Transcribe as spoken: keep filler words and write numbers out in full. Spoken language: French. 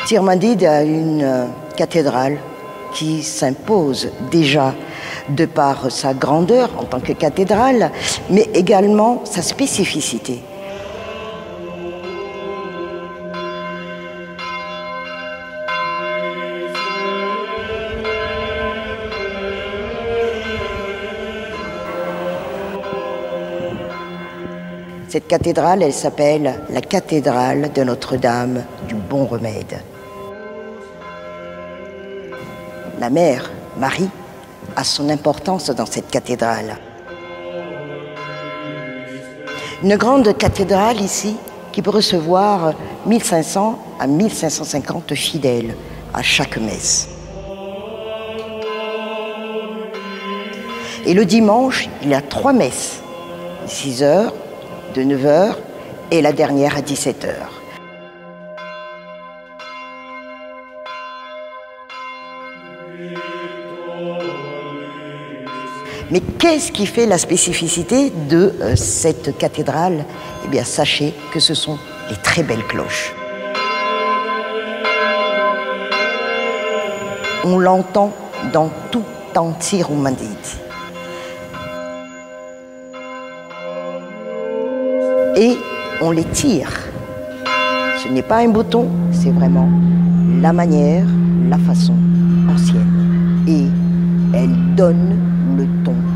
Tirmandide a une cathédrale qui s'impose déjà de par sa grandeur en tant que cathédrale, mais également sa spécificité. Cette cathédrale, elle s'appelle la cathédrale de Notre-Dame du Bon Remède. La mère, Marie, a son importance dans cette cathédrale. Une grande cathédrale ici qui peut recevoir mille cinq cents à mille cinq cent cinquante fidèles à chaque messe. Et le dimanche, il y a trois messes, six heures, de neuf heures et la dernière à dix-sept heures. Mais qu'est-ce qui fait la spécificité de euh, cette cathédrale? Eh bien, sachez que ce sont les très belles cloches. On l'entend dans tout Tirmandide. Et on les tire. Ce n'est pas un bouton, c'est vraiment la manière, la façon ancienne. Et elle donne le ton